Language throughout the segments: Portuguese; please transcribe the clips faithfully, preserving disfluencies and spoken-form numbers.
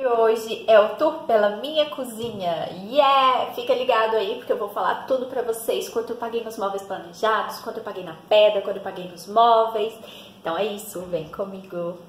hoje é o tour pela minha cozinha. Yeah! Fica ligado aí porque eu vou falar tudo pra vocês, quanto eu paguei nos móveis planejados, quanto eu paguei na pedra, quanto eu paguei nos móveis. Então é isso, vem comigo.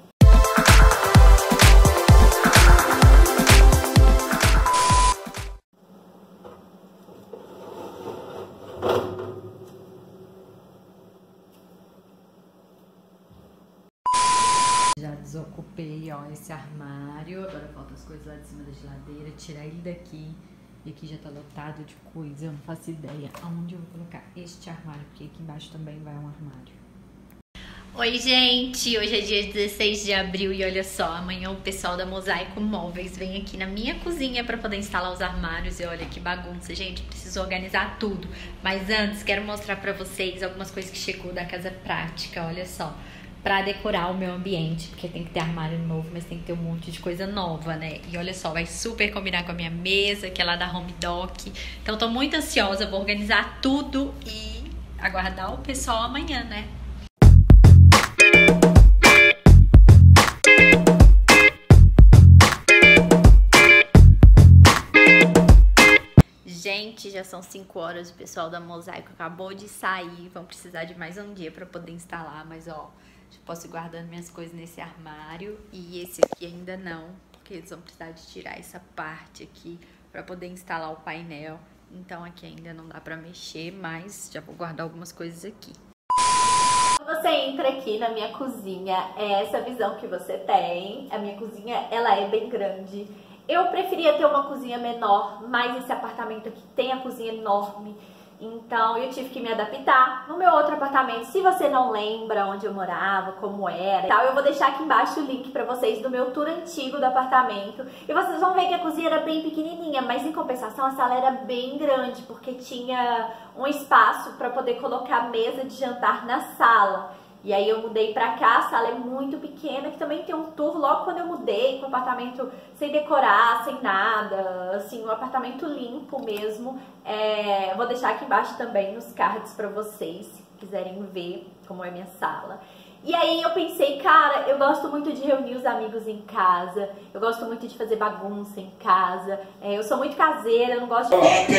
Já desocupei, ó, esse armário. Agora faltam as coisas lá de cima da geladeira. Tirar ele daqui. E aqui já tá lotado de coisa. Eu não faço ideia aonde eu vou colocar este armário, porque aqui embaixo também vai um armário. Oi, gente! Hoje é dia dezesseis de abril e olha só, amanhã o pessoal da Mosaico Móveis vem aqui na minha cozinha para poder instalar os armários. E olha que bagunça, gente, preciso organizar tudo. Mas antes, quero mostrar para vocês algumas coisas que chegou da Casa Prática, olha só. Pra decorar o meu ambiente, porque tem que ter armário novo, mas tem que ter um monte de coisa nova, né? E olha só, vai super combinar com a minha mesa, que é lá da Home Doc. Então tô muito ansiosa, vou organizar tudo e aguardar o pessoal amanhã, né? Gente, já são cinco horas, o pessoal da Mosaico acabou de sair, vão precisar de mais um dia pra poder instalar, mas ó, já posso ir guardando minhas coisas nesse armário e esse aqui ainda não, porque eles vão precisar de tirar essa parte aqui pra poder instalar o painel, então aqui ainda não dá pra mexer, mas já vou guardar algumas coisas aqui. Quando você entra aqui na minha cozinha, é essa visão que você tem. A minha cozinha, ela é bem grande. Eu preferia ter uma cozinha menor, mas esse apartamento aqui tem a cozinha enorme. Então eu tive que me adaptar. No meu outro apartamento, se você não lembra onde eu morava, como era e tal, eu vou deixar aqui embaixo o link pra vocês do meu tour antigo do apartamento. E vocês vão ver que a cozinha era bem pequenininha, mas em compensação a sala era bem grande, porque tinha um espaço pra poder colocar a mesa de jantar na sala. E aí eu mudei pra cá, a sala é muito pequena, que também tem um tour logo quando eu mudei, com o apartamento sem decorar, sem nada, assim, um apartamento limpo mesmo. É, vou deixar aqui embaixo também nos cards pra vocês, se quiserem ver como é minha sala. E aí eu pensei, cara, eu gosto muito de reunir os amigos em casa, eu gosto muito de fazer bagunça em casa, é, eu sou muito caseira, eu não gosto de...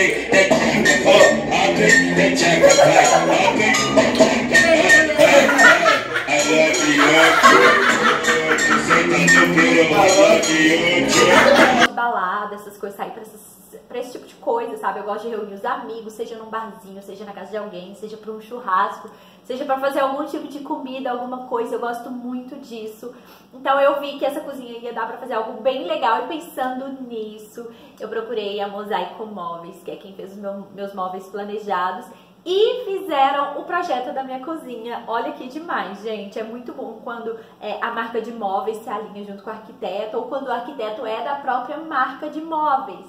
balada, essas coisas, sair pra, essas, pra esse tipo de coisa, sabe? Eu gosto de reunir os amigos, seja num barzinho, seja na casa de alguém, seja pra um churrasco, seja pra fazer algum tipo de comida, alguma coisa, eu gosto muito disso. Então eu vi que essa cozinha ia dar pra fazer algo bem legal e pensando nisso, eu procurei a Mosaico Móveis, que é quem fez os meu, meus móveis planejados, e fizeram o projeto da minha cozinha. Olha que demais, gente. É muito bom quando é, a marca de móveis se alinha junto com o arquiteto ou quando o arquiteto é da própria marca de móveis.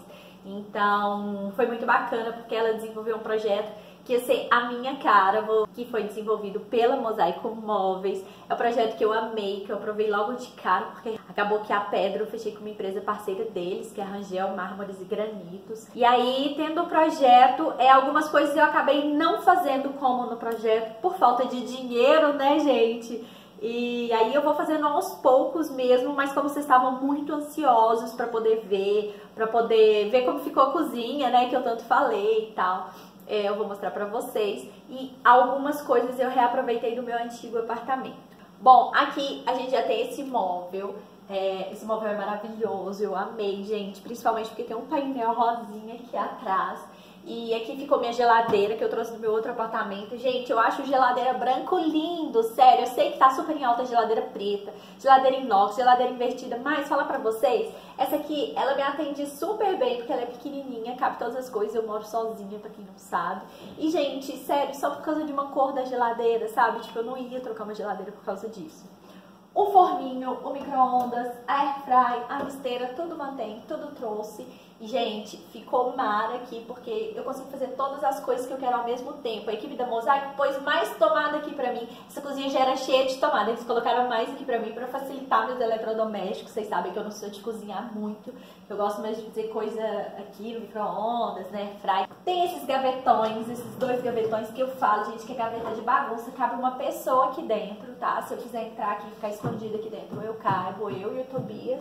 Então, foi muito bacana porque ela desenvolveu um projeto que ia ser a minha cara, que foi desenvolvido pela Mosaico Móveis. É um projeto que eu amei, que eu aprovei logo de cara, porque acabou que a pedra eu fechei com uma empresa parceira deles, que é a Rangel Mármores e Granitos. E aí, tendo o projeto, é, algumas coisas eu acabei não fazendo como no projeto, por falta de dinheiro, né, gente? E aí eu vou fazendo aos poucos mesmo, mas como vocês estavam muito ansiosos para poder ver, para poder ver como ficou a cozinha, né, que eu tanto falei e tal, é, eu vou mostrar pra vocês. E algumas coisas eu reaproveitei do meu antigo apartamento. Bom, aqui a gente já tem esse móvel, é, esse móvel é maravilhoso, eu amei, gente, principalmente porque tem um painel rosinha aqui atrás. E aqui ficou minha geladeira, que eu trouxe do meu outro apartamento. Gente, eu acho geladeira branco lindo, sério. Eu sei que tá super em alta geladeira preta, geladeira inox, geladeira invertida. Mas, falar pra vocês, essa aqui, ela me atende super bem, porque ela é pequenininha, cabe todas as coisas. Eu moro sozinha, pra quem não sabe. E, gente, sério, só por causa de uma cor da geladeira, sabe? Tipo, eu não ia trocar uma geladeira por causa disso. O forninho, o micro-ondas, a airfry, a misteira, tudo mantém, tudo trouxe. E, gente, ficou mara aqui, porque eu consigo fazer todas as coisas que eu quero ao mesmo tempo. A equipe da Mosaico pôs mais tomada aqui pra mim. Essa cozinha já era cheia de tomada, eles colocaram mais aqui pra mim pra facilitar meus eletrodomésticos. Vocês sabem que eu não sou de cozinhar muito, eu gosto mais de fazer coisa aqui no micro-ondas, né, airfry. Tem esses gavetões, esses dois gavetões que eu falo, gente, que é gaveta de bagunça. Cabe uma pessoa aqui dentro, tá? Se eu quiser entrar aqui e ficar escondida aqui dentro, eu caibo, eu e o Tobias.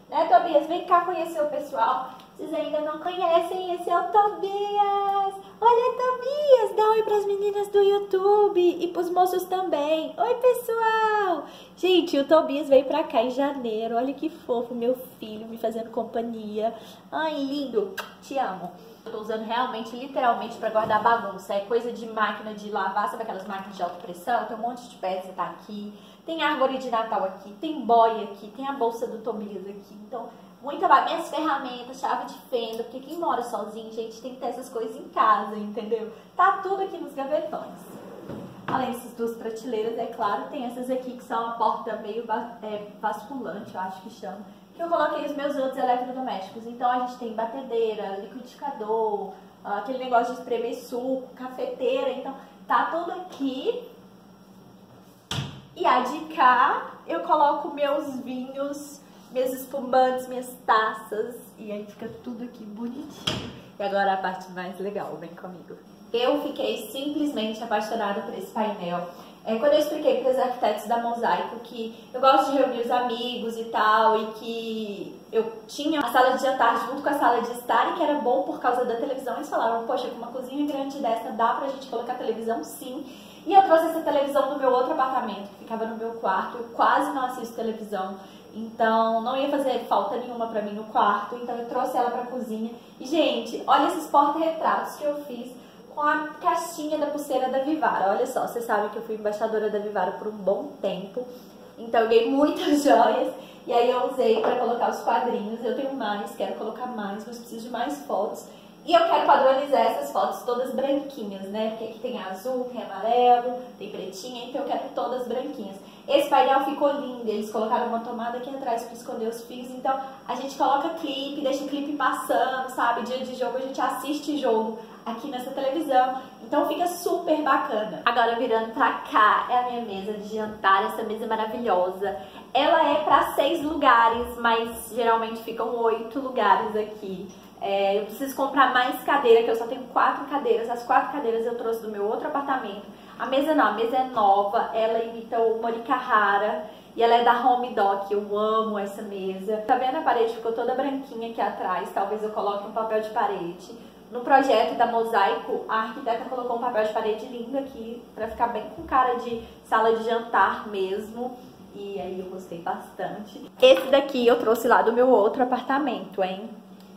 Né, Tobias? Vem cá conhecer o pessoal. Vocês ainda não conhecem, esse é o Tobias. Olha, Tobias, dá oi pras meninas do YouTube e pros moços também. Oi, pessoal. Gente, o Tobias veio pra cá em janeiro. Olha que fofo, meu filho, me fazendo companhia. Ai, lindo. Te amo. Eu tô usando realmente, literalmente, pra guardar bagunça. É coisa de máquina de lavar, sabe aquelas máquinas de alta pressão? Tem um monte de peça, tá aqui. Tem árvore de Natal aqui, tem boia aqui, tem a bolsa do Tobias aqui. Então, muita bagunça. Minhas ferramentas, chave de fenda, porque quem mora sozinho, gente, tem que ter essas coisas em casa, entendeu? Tá tudo aqui nos gavetões. Além dessas duas prateleiras, é claro, tem essas aqui que são a porta meio é, basculante, eu acho que chama. Que eu coloquei os meus outros eletrodomésticos. Então, a gente tem batedeira, liquidificador, aquele negócio de espremer suco, cafeteira. Então, tá tudo aqui. E a de cá, eu coloco meus vinhos, meus espumantes, minhas taças. E aí fica tudo aqui bonitinho. E agora a parte mais legal, vem comigo. Eu fiquei simplesmente apaixonada por esse painel. É, quando eu expliquei para os arquitetos da Mosaico que eu gosto de reunir os amigos e tal, e que eu tinha a sala de jantar junto com a sala de estar, e que era bom por causa da televisão, eles falaram, poxa, com uma cozinha grande dessa dá pra gente colocar televisão sim. E eu trouxe essa televisão do meu outro apartamento, que ficava no meu quarto. Eu quase não assisto televisão, então não ia fazer falta nenhuma pra mim no quarto. Então eu trouxe ela pra cozinha. E, gente, olha esses porta-retratos que eu fiz com a caixinha da pulseira da Vivara. Olha só, vocês sabem que eu fui embaixadora da Vivara por um bom tempo. Então eu ganhei muitas joias. E aí eu usei pra colocar os quadrinhos. Eu tenho mais, quero colocar mais, mas preciso de mais fotos. E eu quero padronizar essas fotos todas branquinhas, né? Porque aqui tem azul, tem amarelo, tem pretinha, então eu quero todas branquinhas. Esse painel ficou lindo, eles colocaram uma tomada aqui atrás para esconder os fios, então a gente coloca clipe, deixa o clipe passando, sabe? Dia de jogo a gente assiste jogo aqui nessa televisão, então fica super bacana. Agora virando pra cá, é a minha mesa de jantar, essa mesa maravilhosa. Ela é para seis lugares, mas geralmente ficam oito lugares aqui. É, eu preciso comprar mais cadeira, que eu só tenho quatro cadeiras. As quatro cadeiras eu trouxe do meu outro apartamento. A mesa não, a mesa é nova, ela imita o Mori Carrara e ela é da Home Doc, eu amo essa mesa. Tá vendo a parede? Ficou toda branquinha aqui atrás, talvez eu coloque um papel de parede. No projeto da Mosaico, a arquiteta colocou um papel de parede lindo aqui, pra ficar bem com cara de sala de jantar mesmo. E aí eu gostei bastante. Esse daqui eu trouxe lá do meu outro apartamento, hein?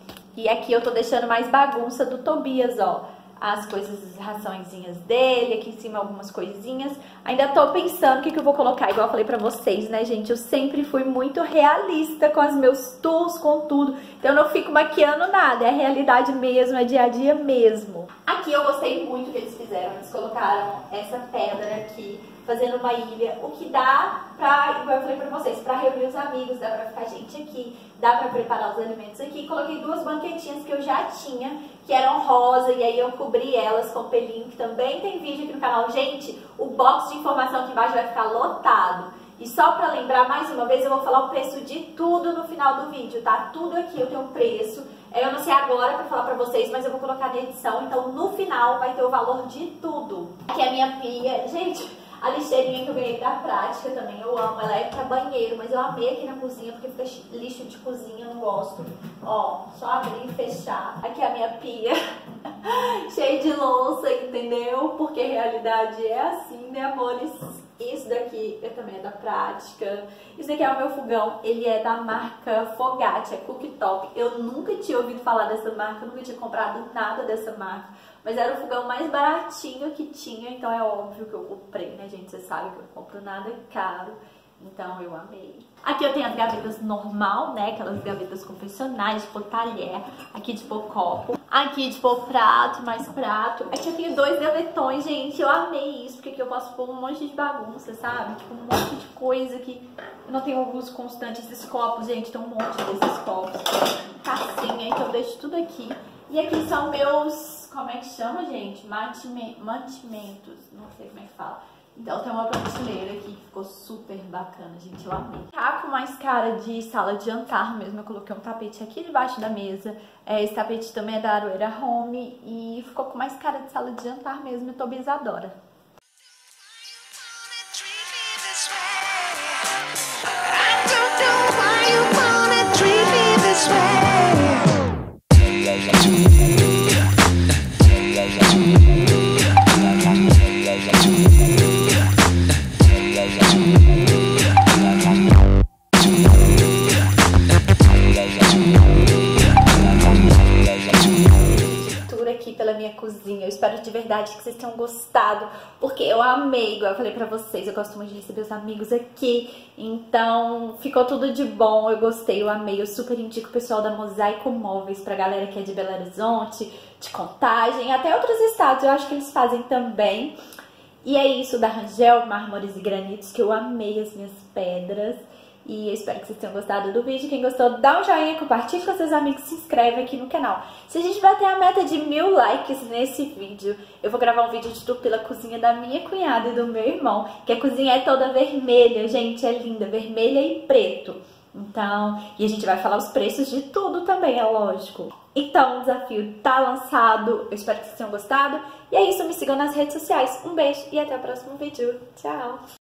E aqui eu tô deixando mais bagunça do Tobias, ó. As coisas, as raçõezinhas dele, aqui em cima algumas coisinhas. Ainda tô pensando o que, que eu vou colocar, igual eu falei pra vocês, né, gente? Eu sempre fui muito realista com os meus tools, com tudo. Então eu não fico maquiando nada, é a realidade mesmo, é dia a dia mesmo. Aqui eu gostei muito que eles fizeram, eles colocaram essa pedra aqui, fazendo uma ilha, o que dá pra, igual eu falei pra vocês, pra reunir os amigos, dá pra ficar gente aqui, dá pra preparar os alimentos aqui. Coloquei duas banquetinhas que eu já tinha, que eram rosa, e aí eu cobri elas com pelinho, que também tem vídeo aqui no canal. Gente, o box de informação aqui embaixo vai ficar lotado. E só pra lembrar, mais uma vez, eu vou falar o preço de tudo no final do vídeo, tá? Tudo aqui eu tenho um preço. Eu não sei agora pra falar pra vocês, mas eu vou colocar na edição, então no final vai ter o valor de tudo. Aqui é a minha pia. Gente, a lixeirinha que eu ganhei da Prática também, eu amo. Ela é pra banheiro, mas eu amei aqui na cozinha, porque fica lixo de cozinha, eu não gosto. Ó, só abrir e fechar. Aqui é a minha pia, cheia de louça, entendeu? Porque a realidade é assim, né, amores? Isso daqui eu também é da Prática. Isso daqui é o meu fogão, ele é da marca Fogatti, é Cooktop. Eu nunca tinha ouvido falar dessa marca, nunca tinha comprado nada dessa marca. Mas era o fogão mais baratinho que tinha, então é óbvio que eu comprei, né, gente? Você sabe que eu não compro nada caro, então eu amei. Aqui eu tenho as gavetas normal, né, aquelas gavetas confessionais, tipo talher. Aqui tipo copo. Aqui tipo prato, mais prato. Aqui eu tenho dois gavetões, gente. Eu amei isso, porque aqui eu posso pôr um monte de bagunça, sabe? Tipo um monte de coisa que eu não tenho uso constante. Esses copos, gente, tem um monte desses copos. Tacinha, então eu deixo tudo aqui. E aqui são meus... Como é que chama, gente? Mantimentos. Não sei como é que fala. Então tem uma prateleira aqui que ficou super bacana, gente. Eu amei. Tá com mais cara de sala de jantar mesmo. Eu coloquei um tapete aqui debaixo da mesa. É, esse tapete também é da Aroeira Home. E ficou com mais cara de sala de jantar mesmo. E Tobias adora. I don't know why you wanna treat cozinha. Eu espero de verdade que vocês tenham gostado, porque eu amei, igual eu falei pra vocês, eu gosto muito de receber os amigos aqui, então ficou tudo de bom, eu gostei, eu amei, eu super indico o pessoal da Mosaico Móveis pra galera que é de Belo Horizonte, de Contagem, até outros estados, eu acho que eles fazem também. E é isso, da Rangel, Mármores e Granitos, que eu amei as minhas pedras. E eu espero que vocês tenham gostado do vídeo. Quem gostou, dá um joinha, compartilha com seus amigos, se inscreve aqui no canal. Se a gente bater a meta de mil likes nesse vídeo, eu vou gravar um vídeo de tour pela cozinha da minha cunhada e do meu irmão, que a cozinha é toda vermelha, gente, é linda, vermelha e preto. Então, e a gente vai falar os preços de tudo também, é lógico. Então, o desafio tá lançado, eu espero que vocês tenham gostado. E é isso, me sigam nas redes sociais. Um beijo e até o próximo vídeo. Tchau!